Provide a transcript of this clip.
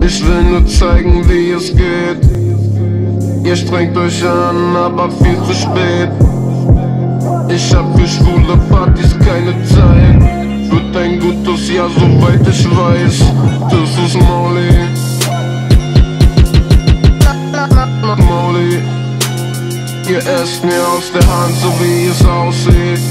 Ich will nur zeigen, wie es geht. Ihr strengt euch an, aber viel zu spät. Ich hab für schwule Partys keine Zeit. Wird ein gutes Jahr, soweit ich weiß. Das ist Molly. Molly. Ihr esst mir aus der Hand, so wie es aussieht.